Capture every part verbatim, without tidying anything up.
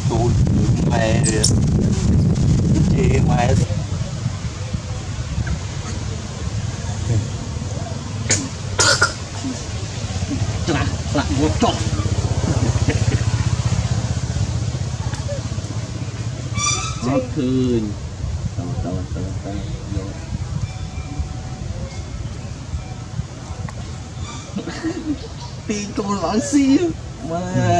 tụi mẹ chị mẹ chả lại một chọn nó thương tao tao tao tao đi con lái xí mà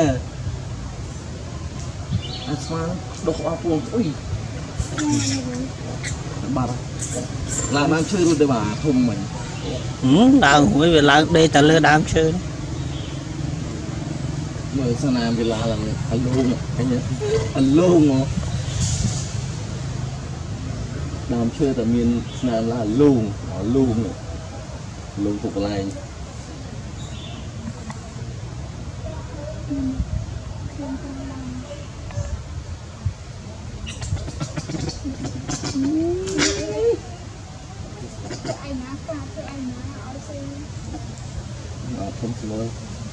anh sao đọc áo quần ui bà làm ăn chơi luôn để bà thùng mình ừ đâu mới về lại đây ta lừa đám chơi mà sao làm thì là là anh luôn anh nhớ anh luôn mà đám chơi tại miền Nam là luôn luôn luôn thuộc lại không xin lỗi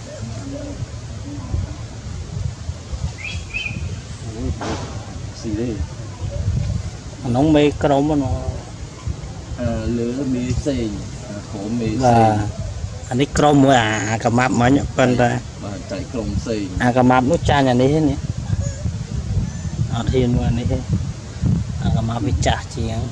gì đây nóng mê cái đó mà nó lửa mì xì khổ mì là anh ấy crom mới à cả map mới nhá phần đây chạy crom xì à cả map nút cha nhà này hết nhỉ ở thiên qua này hết à cả map bị chả chi á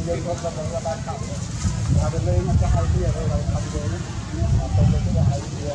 dân không là là ban cộng là bên đây nó cái hai kia rồi là không được tôi lên cái hai kia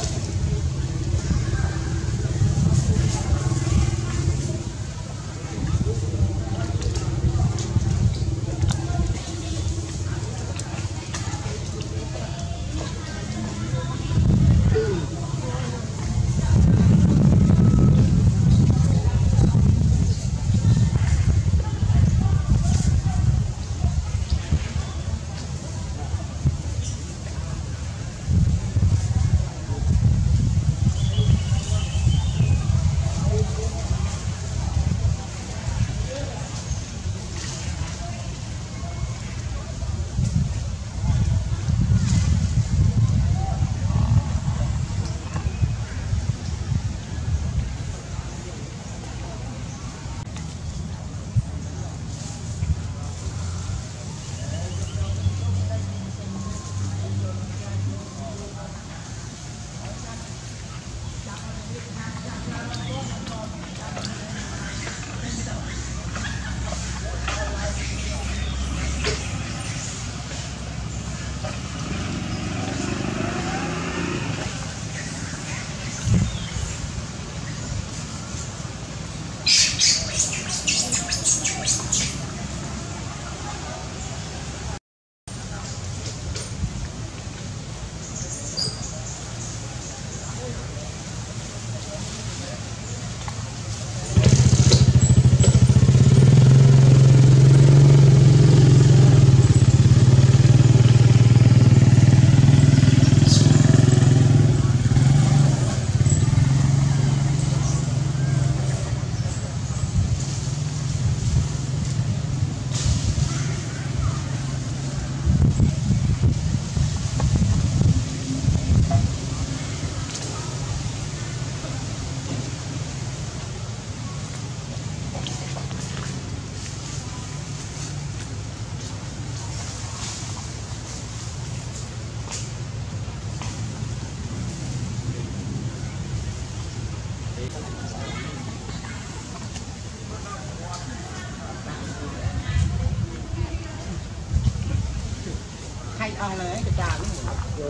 hay ăn này cái trà cái gì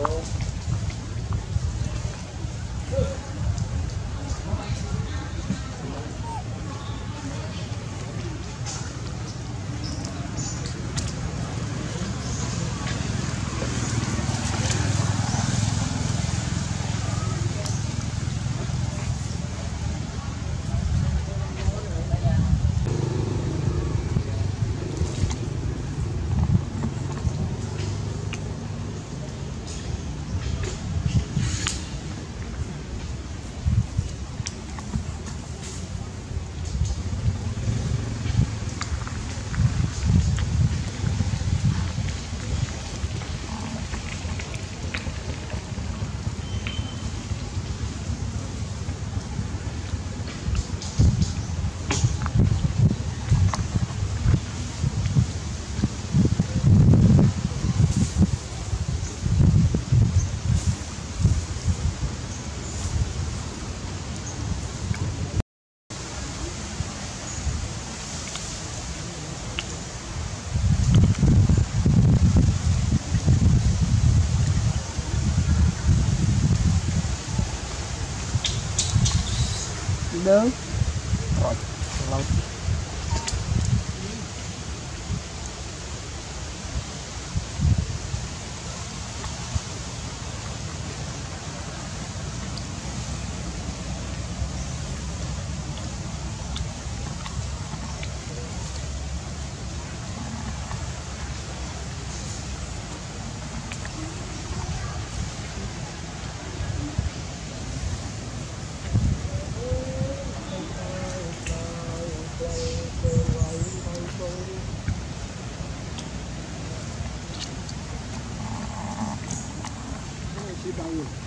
Đâu? Rồi, lâu. Bao nhiêu?